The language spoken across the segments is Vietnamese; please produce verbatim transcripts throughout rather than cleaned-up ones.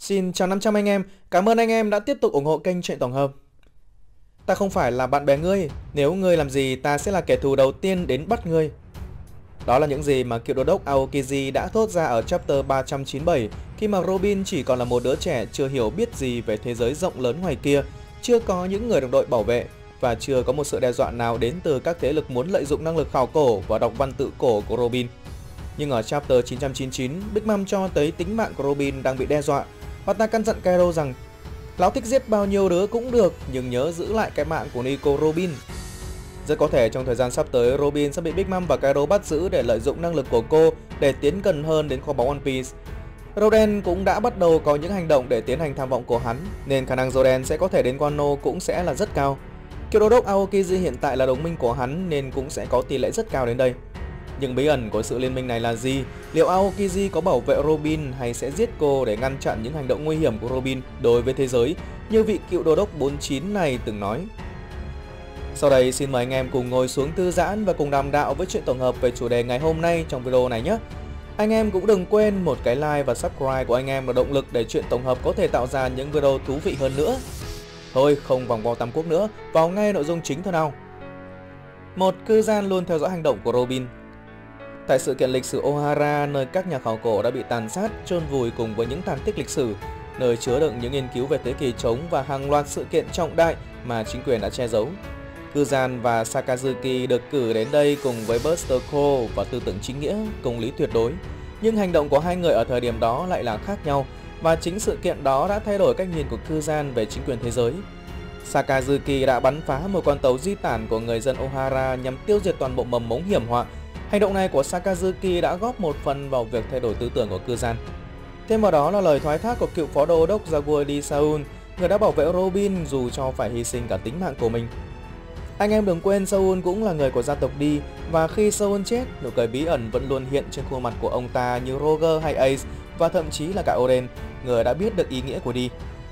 Xin chào năm trăm anh em, cảm ơn anh em đã tiếp tục ủng hộ kênh Truyện Tổng Hợp. Ta không phải là bạn bè ngươi, nếu ngươi làm gì ta sẽ là kẻ thù đầu tiên đến bắt ngươi. Đó là những gì mà cựu đô đốc Aokiji đã thốt ra ở chapter ba trăm chín mươi bảy khi mà Robin chỉ còn là một đứa trẻ chưa hiểu biết gì về thế giới rộng lớn ngoài kia, chưa có những người đồng đội bảo vệ và chưa có một sự đe dọa nào đến từ các thế lực muốn lợi dụng năng lực khảo cổ và đọc văn tự cổ của Robin. Nhưng ở chapter chín trăm chín mươi chín, Big Mom cho thấy tính mạng của Robin đang bị đe dọa và ta căn dặn Cairo rằng lão thích giết bao nhiêu đứa cũng được nhưng nhớ giữ lại cái mạng của Nico Robin. Rất có thể trong thời gian sắp tới Robin sẽ bị Big Mom và Cairo bắt giữ để lợi dụng năng lực của cô để tiến gần hơn đến kho báu One Piece. Roden cũng đã bắt đầu có những hành động để tiến hành tham vọng của hắn, nên khả năng Roden sẽ có thể đến Wano cũng sẽ là rất cao. Cựu đô đốc Aokiji hiện tại là đồng minh của hắn nên cũng sẽ có tỷ lệ rất cao đến đây. Nhưng bí ẩn của sự liên minh này là gì? Liệu Aokiji có bảo vệ Robin hay sẽ giết cô để ngăn chặn những hành động nguy hiểm của Robin đối với thế giới như vị cựu đô đốc bốn mươi chín này từng nói? Sau đây xin mời anh em cùng ngồi xuống thư giãn và cùng đàm đạo với chuyện tổng hợp về chủ đề ngày hôm nay trong video này nhé. Anh em cũng đừng quên một cái like và subscribe của anh em là động lực để chuyện tổng hợp có thể tạo ra những video thú vị hơn nữa. Thôi không vòng vo tam quốc nữa, vào ngay nội dung chính thôi nào. Một cư dân luôn theo dõi hành động của Robin. Tại sự kiện lịch sử Ohara, nơi các nhà khảo cổ đã bị tàn sát, chôn vùi cùng với những tàn tích lịch sử, nơi chứa đựng những nghiên cứu về thế kỷ trống và hàng loạt sự kiện trọng đại mà chính quyền đã che giấu. Kuzan và Sakazuki được cử đến đây cùng với Buster Cole và tư tưởng chính nghĩa, công lý tuyệt đối. Nhưng hành động của hai người ở thời điểm đó lại là khác nhau, và chính sự kiện đó đã thay đổi cách nhìn của Kuzan về chính quyền thế giới. Sakazuki đã bắn phá một con tàu di tản của người dân Ohara nhằm tiêu diệt toàn bộ mầm mống hiểm họa. Hành động này của Sakazuki đã góp một phần vào việc thay đổi tư tưởng của Kuzan. Thêm vào đó là lời thoái thác của cựu phó đô đốc Jaguar Di Saul, người đã bảo vệ Robin dù cho phải hy sinh cả tính mạng của mình. Anh em đừng quên Saul cũng là người của gia tộc Di, và khi Saul chết, nụ cười bí ẩn vẫn luôn hiện trên khuôn mặt của ông ta như Roger hay Ace, và thậm chí là cả Oden, người đã biết được ý nghĩa của Di.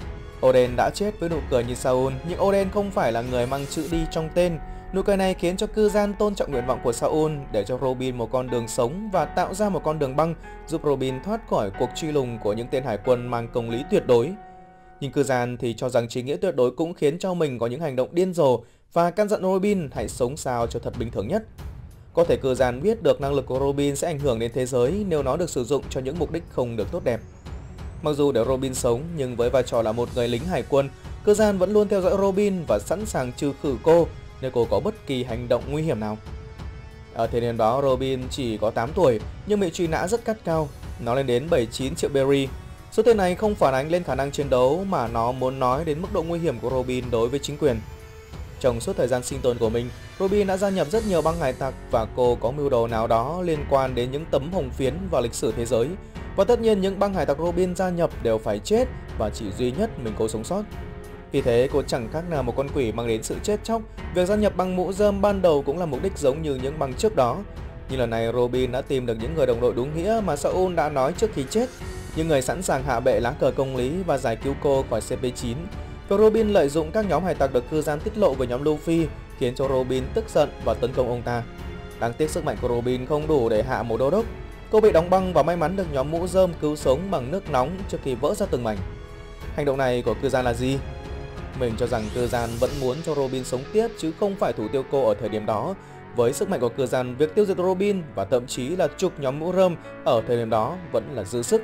Oden đã chết với nụ cười như Saul, nhưng Oden không phải là người mang chữ Di trong tên. Nụ cười này khiến cho Kuzan tôn trọng nguyện vọng của Saul để cho Robin một con đường sống và tạo ra một con đường băng giúp Robin thoát khỏi cuộc truy lùng của những tên hải quân mang công lý tuyệt đối. Nhưng Kuzan thì cho rằng chính nghĩa tuyệt đối cũng khiến cho mình có những hành động điên rồ và căn dặn Robin hãy sống sao cho thật bình thường nhất. Có thể Kuzan biết được năng lực của Robin sẽ ảnh hưởng đến thế giới nếu nó được sử dụng cho những mục đích không được tốt đẹp. Mặc dù để Robin sống, nhưng với vai trò là một người lính hải quân, Kuzan vẫn luôn theo dõi Robin và sẵn sàng trừ khử cô nếu cô có bất kỳ hành động nguy hiểm nào. Ở thời điểm đó, Robin chỉ có tám tuổi nhưng bị truy nã rất gắt cao, nó lên đến bảy mươi chín triệu berry. Số tiền này không phản ánh lên khả năng chiến đấu mà nó muốn nói đến mức độ nguy hiểm của Robin đối với chính quyền. Trong suốt thời gian sinh tồn của mình, Robin đã gia nhập rất nhiều băng hải tặc và cô có mưu đồ nào đó liên quan đến những tấm hồng phiến vào lịch sử thế giới. Và tất nhiên những băng hải tặc Robin gia nhập đều phải chết và chỉ duy nhất mình cô sống sót. Vì thế cô chẳng khác nào một con quỷ mang đến sự chết chóc. Việc gia nhập băng mũ rơm ban đầu cũng là mục đích giống như những băng trước đó. Nhưng lần này Robin đã tìm được những người đồng đội đúng nghĩa mà Saul đã nói trước khi chết, những người sẵn sàng hạ bệ lá cờ công lý và giải cứu cô khỏi C P chín. Và Robin lợi dụng các nhóm hải tặc được Kuzan tiết lộ về nhóm Luffy khiến cho Robin tức giận và tấn công ông ta. Đáng tiếc sức mạnh của Robin không đủ để hạ một đô đốc. Cô bị đóng băng và may mắn được nhóm mũ rơm cứu sống bằng nước nóng trước khi vỡ ra từng mảnh. Hành động này của Kuzan là gì? Mình cho rằng Kuzan vẫn muốn cho Robin sống tiếp chứ không phải thủ tiêu cô ở thời điểm đó. Với sức mạnh của Kuzan, việc tiêu diệt Robin và thậm chí là trục nhóm mũ rơm ở thời điểm đó vẫn là dư sức.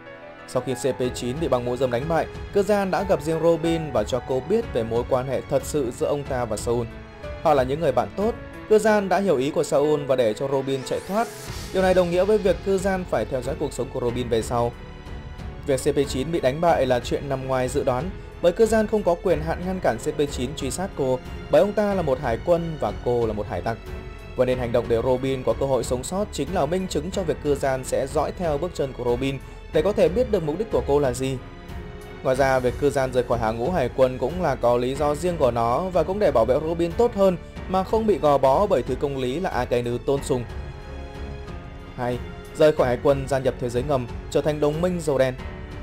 Sau khi C P chín bị băng mũ rơm đánh bại, Kuzan đã gặp riêng Robin và cho cô biết về mối quan hệ thật sự giữa ông ta và Saul. Họ là những người bạn tốt. Kuzan đã hiểu ý của Saul và để cho Robin chạy thoát. Điều này đồng nghĩa với việc Kuzan phải theo dõi cuộc sống của Robin về sau. Việc C P chín bị đánh bại là chuyện nằm ngoài dự đoán, bởi Kuzan không có quyền hạn ngăn cản C P chín truy sát cô, bởi ông ta là một hải quân và cô là một hải tặc. Và nên hành động để Robin có cơ hội sống sót chính là minh chứng cho việc Kuzan sẽ dõi theo bước chân của Robin để có thể biết được mục đích của cô là gì. Ngoài ra, việc Kuzan rời khỏi hàng ngũ hải quân cũng là có lý do riêng của nó và cũng để bảo vệ Robin tốt hơn mà không bị gò bó bởi thứ công lý là Akainu tôn sùng. hai. Rời khỏi hải quân, gia nhập thế giới ngầm, trở thành đồng minh dầu đen.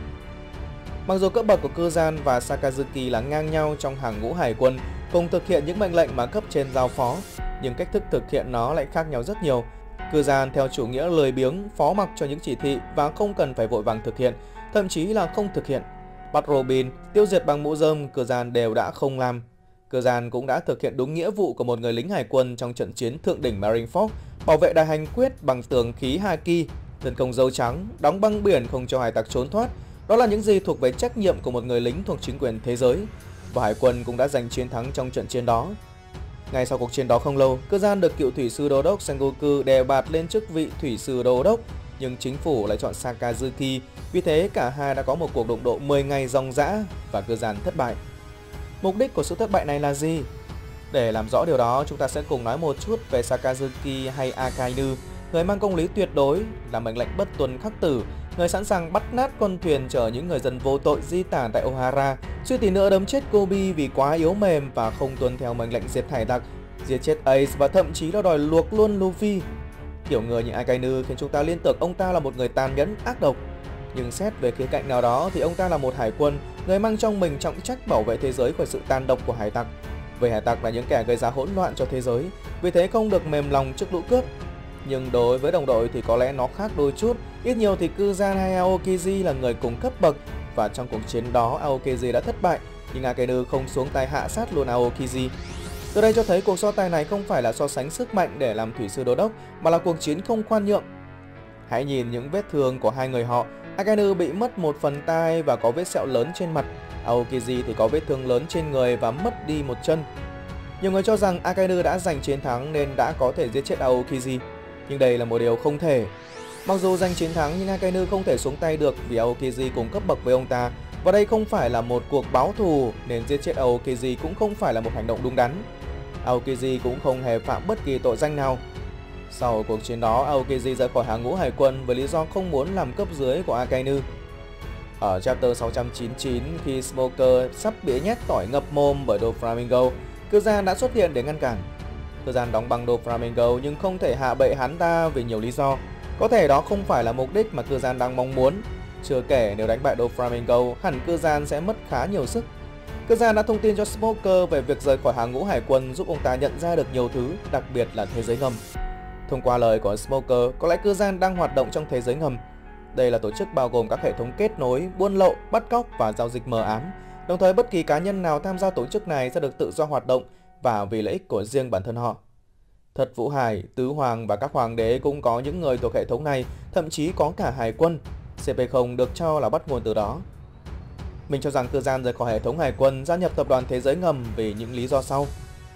Mặc dù cấp bậc của Kuzan và Sakazuki là ngang nhau trong hàng ngũ hải quân, cùng thực hiện những mệnh lệnh mà cấp trên giao phó, nhưng cách thức thực hiện nó lại khác nhau rất nhiều. Kuzan theo chủ nghĩa lười biếng, phó mặc cho những chỉ thị và không cần phải vội vàng thực hiện, thậm chí là không thực hiện. Bắt Robin, tiêu diệt bằng mũ rơm, Kazan đều đã không làm. Kazan cũng đã thực hiện đúng nghĩa vụ của một người lính hải quân trong trận chiến thượng đỉnh Marineford, bảo vệ đài hành quyết bằng tường khí Haki, tấn công dâu trắng, đóng băng biển không cho hải tặc trốn thoát. Đó là những gì thuộc về trách nhiệm của một người lính thuộc chính quyền thế giới, và hải quân cũng đã giành chiến thắng trong trận chiến đó. Ngay sau cuộc chiến đó không lâu, Kazan được cựu thủy sư đô đốc Sengoku đề bạt lên chức vị thủy sư đô đốc, nhưng chính phủ lại chọn Sakazuki, vì thế cả hai đã có một cuộc đụng độ mười ngày ròng rã và Kazan thất bại. Mục đích của sự thất bại này là gì? Để làm rõ điều đó, chúng ta sẽ cùng nói một chút về Sakazuki hay Akainu, người mang công lý tuyệt đối, là mệnh lệnh bất tuân khắc tử, người sẵn sàng bắt nát con thuyền chở những người dân vô tội di tản tại Ohara, suýt tí nữa đấm chết Kobe vì quá yếu mềm và không tuân theo mệnh lệnh diệt hải tặc, giết chết Ace và thậm chí là đòi luộc luôn Luffy. Kiểu người như Akainu khiến chúng ta liên tưởng ông ta là một người tàn nhẫn, ác độc. Nhưng xét về khía cạnh nào đó thì ông ta là một hải quân, người mang trong mình trọng trách bảo vệ thế giới khỏi sự tàn độc của hải tặc. Vì hải tặc là những kẻ gây ra hỗn loạn cho thế giới, vì thế không được mềm lòng trước lũ cướp. Nhưng đối với đồng đội thì có lẽ nó khác đôi chút, ít nhiều thì Kazan hay Aokiji là người cùng cấp bậc, và trong cuộc chiến đó Aokiji đã thất bại, nhưng Akainu không xuống tay hạ sát luôn Aokiji. Từ đây cho thấy cuộc so tài này không phải là so sánh sức mạnh để làm thủy sư đô đốc, mà là cuộc chiến không khoan nhượng. Hãy nhìn những vết thương của hai người họ. Akainu bị mất một phần tai và có vết sẹo lớn trên mặt, Aokiji thì có vết thương lớn trên người và mất đi một chân. Nhiều người cho rằng Akainu đã giành chiến thắng nên đã có thể giết chết Aokiji, nhưng đây là một điều không thể. Mặc dù giành chiến thắng nhưng Akainu không thể xuống tay được vì Aokiji cùng cấp bậc với ông ta, và đây không phải là một cuộc báo thù nên giết chết Aokiji cũng không phải là một hành động đúng đắn. Aokiji cũng không hề phạm bất kỳ tội danh nào. Sau cuộc chiến đó, Aokiji rời khỏi hàng ngũ hải quân với lý do không muốn làm cấp dưới của Akainu. Ở chapter sáu trăm chín mươi chín, khi Smoker sắp bị nhét tỏi ngập mồm bởi Doflamingo, Kazan đã xuất hiện để ngăn cản. Kazan đóng băng Doflamingo nhưng không thể hạ bệ hắn ta vì nhiều lý do. Có thể đó không phải là mục đích mà Kazan đang mong muốn. Chưa kể nếu đánh bại Doflamingo, hẳn Kazan sẽ mất khá nhiều sức. Kazan đã thông tin cho Smoker về việc rời khỏi hàng ngũ hải quân, giúp ông ta nhận ra được nhiều thứ, đặc biệt là thế giới ngầm. Thông qua lời của Smoker, có lẽ Kazan đang hoạt động trong thế giới ngầm. Đây là tổ chức bao gồm các hệ thống kết nối, buôn lậu, bắt cóc và giao dịch mờ ám. Đồng thời bất kỳ cá nhân nào tham gia tổ chức này sẽ được tự do hoạt động và vì lợi ích của riêng bản thân họ. Thật Vũ Hải, Tứ Hoàng và các hoàng đế cũng có những người thuộc hệ thống này, thậm chí có cả hải quân. xê pê không được cho là bắt nguồn từ đó. Mình cho rằng Kazan rời khỏi hệ thống hải quân, gia nhập tập đoàn thế giới ngầm vì những lý do sau.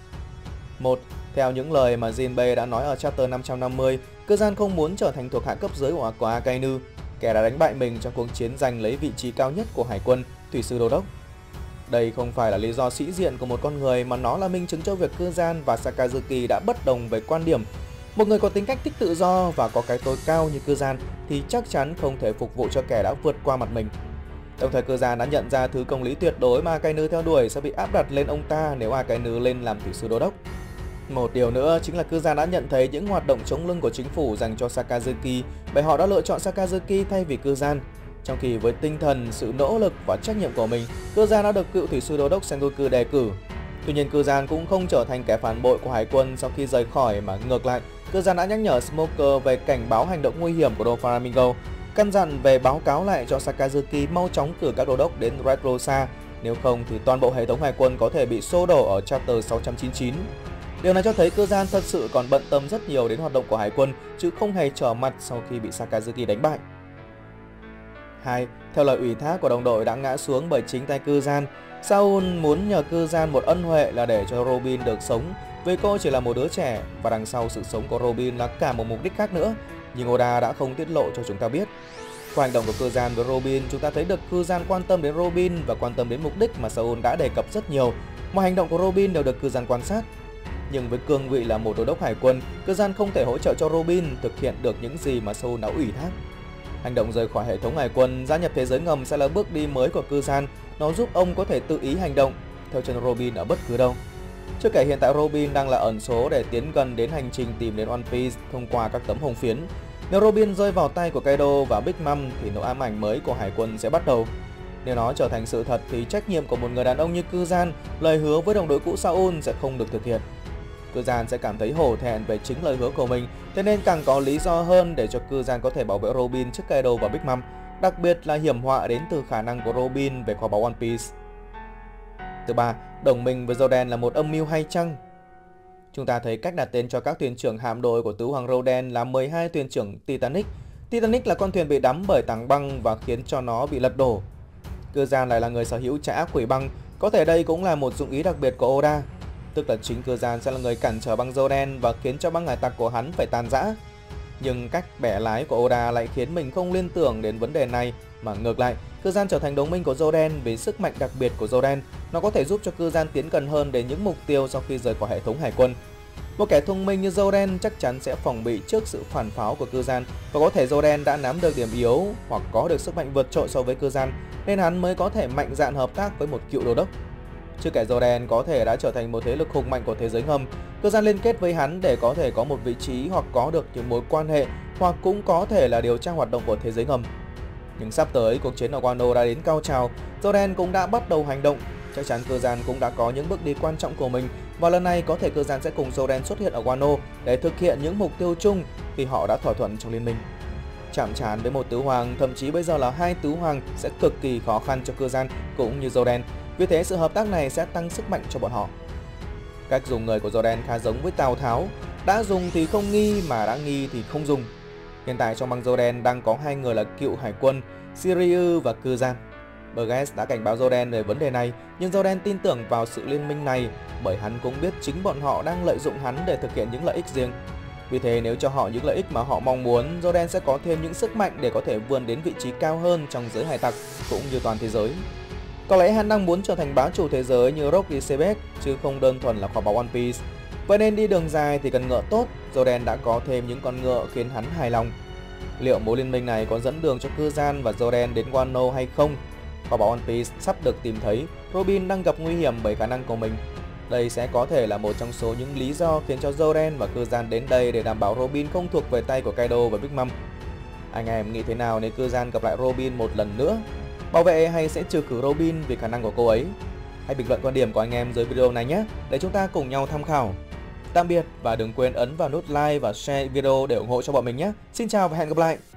một. Theo những lời mà Jinbei đã nói ở chapter năm trăm năm mươi, Kazan không muốn trở thành thuộc hạ cấp dưới của, của Akainu, kẻ đã đánh bại mình trong cuộc chiến giành lấy vị trí cao nhất của hải quân, thủy sư đô đốc. Đây không phải là lý do sĩ diện của một con người, mà nó là minh chứng cho việc Kazan và Sakazuki đã bất đồng về quan điểm. Một người có tính cách thích tự do và có cái tôi cao như Kazan thì chắc chắn không thể phục vụ cho kẻ đã vượt qua mặt mình. Đồng thời Kazan đã nhận ra thứ công lý tuyệt đối mà Akainu theo đuổi sẽ bị áp đặt lên ông ta nếu Akainu lên làm thủy sư đô đốc. Một điều nữa chính là Kazan đã nhận thấy những hoạt động chống lưng của chính phủ dành cho Sakazuki, bởi họ đã lựa chọn Sakazuki thay vì Kazan. Trong khi với tinh thần, sự nỗ lực và trách nhiệm của mình, Kazan đã được cựu thủy sư đô đốc Sengoku đề cử. Tuy nhiên Kazan cũng không trở thành kẻ phản bội của hải quân sau khi rời khỏi, mà ngược lại, Kazan đã nhắc nhở Smoker về cảnh báo hành động nguy hiểm của Doflamingo, căn dặn về báo cáo lại cho Sakazuki mau chóng cử các đô đốc đến Dressrosa, nếu không thì toàn bộ hệ thống hải quân có thể bị xô đổ ở chapter sáu trăm chín mươi chín. Điều này cho thấy Kazan thật sự còn bận tâm rất nhiều đến hoạt động của hải quân, chứ không hề trở mặt sau khi bị Sakazuki đánh bại. hai. Theo lời ủy thác của đồng đội đã ngã xuống bởi chính tay Kazan, Saul muốn nhờ Kazan một ân huệ là để cho Robin được sống, vì cô chỉ là một đứa trẻ và đằng sau sự sống của Robin là cả một mục đích khác nữa, nhưng Oda đã không tiết lộ cho chúng ta biết. Qua hành động của Kazan với Robin, chúng ta thấy được Kazan quan tâm đến Robin và quan tâm đến mục đích mà Saul đã đề cập rất nhiều. Mọi hành động của Robin đều được Kazan quan sát. Nhưng với cương vị là một đô đốc hải quân, Kazan không thể hỗ trợ cho Robin thực hiện được những gì mà Saul đã ủy thác. Hành động rời khỏi hệ thống hải quân, gia nhập thế giới ngầm sẽ là bước đi mới của Kazan. Nó giúp ông có thể tự ý hành động theo chân Robin ở bất cứ đâu. Chưa kể hiện tại Robin đang là ẩn số để tiến gần đến hành trình tìm đến One Piece thông qua các tấm hồng phiến. Nếu Robin rơi vào tay của Kaido và Big Mom thì nỗi ám ảnh mới của hải quân sẽ bắt đầu. Nếu nó trở thành sự thật thì trách nhiệm của một người đàn ông như Kazan, lời hứa với đồng đội cũ Saul sẽ không được thực hiện. Kazan sẽ cảm thấy hổ thẹn về chính lời hứa của mình, thế nên càng có lý do hơn để cho Kazan có thể bảo vệ Robin trước Kaido và Big Mom. đặc biệt là hiểm họa đến từ khả năng của Robin về kho báu One Piece. Thứ ba, đồng minh với Zoden là một âm mưu hay chăng? Chúng ta thấy cách đặt tên cho các thuyền trưởng hạm đội của tứ hoàng Roden là mười hai thuyền trưởng Titanic. Titanic là con thuyền bị đắm bởi tảng băng và khiến cho nó bị lật đổ. Cư Gian lại là người sở hữu trạ quỷ băng, có thể đây cũng là một dụng ý đặc biệt của Oda, tức là chính Cư Gian sẽ là người cản trở băng Zoden và khiến cho băng hải tặc của hắn phải tan rã. Nhưng cách bẻ lái của Oda lại khiến mình không liên tưởng đến vấn đề này, mà ngược lại, Cư Gian trở thành đồng minh của Zoden vì sức mạnh đặc biệt của Zoden. Nó có thể giúp cho Cư Gian tiến gần hơn đến những mục tiêu sau khi rời khỏi hệ thống hải quân. Một kẻ thông minh như Zoden chắc chắn sẽ phòng bị trước sự phản pháo của Cư Gian, và có thể Zoden đã nắm được điểm yếu hoặc có được sức mạnh vượt trội so với Cư Gian, nên hắn mới có thể mạnh dạn hợp tác với một cựu đô đốc. Chứ kẻ Zoden có thể đã trở thành một thế lực hùng mạnh của thế giới ngầm. Cư Gian liên kết với hắn để có thể có một vị trí hoặc có được những mối quan hệ, hoặc cũng có thể là điều tra hoạt động của thế giới ngầm. Nhưng sắp tới, cuộc chiến ở Wano đã đến cao trào, Zoden cũng đã bắt đầu hành động. Chắc chắn Cư Gian cũng đã có những bước đi quan trọng của mình, và lần này có thể Cư Gian sẽ cùng Zoden xuất hiện ở Wano để thực hiện những mục tiêu chung khi họ đã thỏa thuận trong liên minh. Chạm trán với một tứ hoàng, thậm chí bây giờ là hai tứ hoàng, sẽ cực kỳ khó khăn cho Cư Gian cũng như Zoden. Vì thế sự hợp tác này sẽ tăng sức mạnh cho bọn họ. Cách dùng người của Zoden khá giống với Tào Tháo, đã dùng thì không nghi mà đã nghi thì không dùng. Hiện tại trong băng Zoden đang có hai người là cựu hải quân, Shiryu và Cư Gian. Burgess đã cảnh báo Zoden về vấn đề này, nhưng Zoden tin tưởng vào sự liên minh này bởi hắn cũng biết chính bọn họ đang lợi dụng hắn để thực hiện những lợi ích riêng. Vì thế nếu cho họ những lợi ích mà họ mong muốn, Zoden sẽ có thêm những sức mạnh để có thể vươn đến vị trí cao hơn trong giới hải tặc cũng như toàn thế giới. Có lẽ hắn đang muốn trở thành bá chủ thế giới như Rock Isebek chứ không đơn thuần là kho báu One Piece. Vậy nên đi đường dài thì cần ngựa tốt, Zoden đã có thêm những con ngựa khiến hắn hài lòng. Liệu mối liên minh này có dẫn đường cho Cư Gian và Zoden đến Wano hay không? Kho báu One Piece sắp được tìm thấy, Robin đang gặp nguy hiểm bởi khả năng của mình. Đây sẽ có thể là một trong số những lý do khiến cho Zoden và Cư Gian đến đây để đảm bảo Robin không thuộc về tay của Kaido và Big Mom. Anh em nghĩ thế nào nếu Cư Gian gặp lại Robin một lần nữa? Bảo vệ hay sẽ trừ khử Robin vì khả năng của cô ấy? Hãy bình luận quan điểm của anh em dưới video này nhé, để chúng ta cùng nhau tham khảo. Tạm biệt và đừng quên ấn vào nút like và share video để ủng hộ cho bọn mình nhé. Xin chào và hẹn gặp lại!